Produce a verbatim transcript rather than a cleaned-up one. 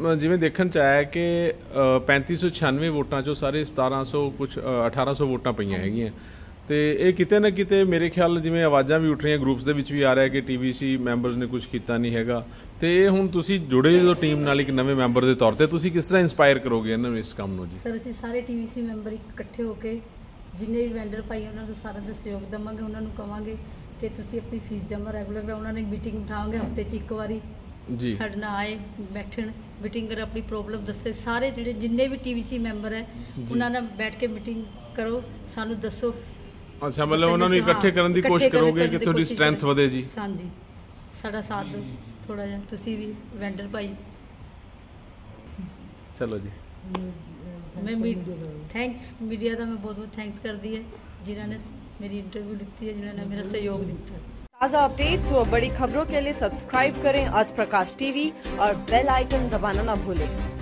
ਜਿਵੇਂ ਦੇਖਣ 'ਚ ਆਇਆ ਕਿ ਪੈਂਤੀ ਸੌ ਛਿਆਨਵੇਂ ਵੋਟਾਂ 'ਚੋਂ ਸਾਰੇ ਸਤਾਰਾਂ ਸੌ ਕੁਛ ਅਠਾਰਾਂ ਸੌ ਵੋਟਾਂ ਪਈਆਂ ਹੈਗੀਆਂ ਤੇ ਇਹ ਕਿਤੇ ਨਾ ਕਿਤੇ ਮੇਰੇ ਖਿਆਲ ਜਿਵੇਂ ਆਵਾਜ਼ਾਂ ਵੀ ਉੱਠ ਰਹੀਆਂ ਗਰੁੱਪਸ ਦੇ ਵਿੱਚ ਵੀ ਆ ਰਿਹਾ ਕਿ ਟੀ ਵੀ ਸੀ ਮੈਂਬਰਸ ਨੇ ਕੁਝ ਕੀਤਾ ਨਹੀਂ ਹੈਗਾ ਤੇ ਇਹ ਹੁਣ ਤੁਸੀਂ ਜੁੜੇ ਜਦੋਂ ਟੀਮ ਨਾਲ ਇੱਕ ਨਵੇਂ ਮੈਂਬਰ ਦੇ ਤੌਰ ਤੇ ਤੁਸੀਂ ਕਿਸ ਤਰ੍ਹਾਂ ਇੰਸਪਾਇਰ ਕਰੋਗੇ ਇਹਨਾਂ ਨੂੰ ਇਸ ਕੰਮ ਨੂੰ ਜੀ? ਸਰ ਅਸੀਂ ਸਾਰੇ ਟੀ ਵੀ ਸੀ ਮੈਂਬਰ ਇਕੱਠੇ ਹੋ ਕੇ ਜਿੰਨੇ ਵੀ ਵੈਂਡਰ ਭਾਈ ਉਹਨਾਂ ਨੂੰ ਸਾਰਾ ਦਾ ਸਹਿਯੋਗ ਦੇਵਾਂਗੇ, ਉਹਨਾਂ ਨੂੰ ਕਵਾਂਗੇ ਕਿ ਤੁਸੀਂ ਆਪਣੀ ਫੀਸ ਜਮ੍ਹਾਂ ਰੈਗੂਲਰ ਕਰਾਓ। ਉਹਨਾਂ ਨੇ ਮੀਟਿੰਗ ਬਿਠਾਵਾਂਗੇ ਹਫਤੇ 'ਚ ਇੱਕ ਵਾਰੀ ਜੀ, ਸਾਡੇ ਨਾਲ ਆਏ ਬੈਠਣ ਮੀਟਿੰਗ ਕਰ ਆਪਣੀ ਪ੍ਰੋਬਲਮ ਦੱਸੇ। ਸਾਰੇ ਜਿਹੜੇ ਜਿੰਨੇ ਵੀ ਟੀ ਵੀ ਸੀ ਮੈਂਬਰ ਹੈ ਉਹਨਾਂ ਨਾਲ ਬੈਠ ਕੇ ਮੀਟਿੰਗ ਕਰੋ, ਸਾਨੂੰ ਦੱਸੋ। ਅੱਛਾ, ਮਤਲਬ ਉਹਨਾਂ ਨੂੰ ਇਕੱਠੇ ਕਰਨ ਦੀ ਕੋਸ਼ਿਸ਼ ਕਰੋਗੇ ਕਿ ਤੁਹਾਡੀ ਸਟਰੈਂਥ ਵਧੇ ਜੀ? ਹਾਂਜੀ, ਸਾਡਾ ਸਾਥ ਦਿਓ ਥੋੜਾ ਜਿਹਾ ਤੁਸੀਂ ਵੀ ਵੈਂਡਰ ਭਾਈ। ਚਲੋ ਜੀ, मैं थैंक्स मीडिया का मैं बहुत बहुत थैंक्स करती है जिन्होंने मेरी इंटरव्यू लिखी है, जिन्होंने मेरा सहयोग दिया। ताज़ा अपडेट्स व बड़ी खबरों के लिए सब्सक्राइब करें आज प्रकाश टीवी और बेल आइकन दबाना ना भूलें।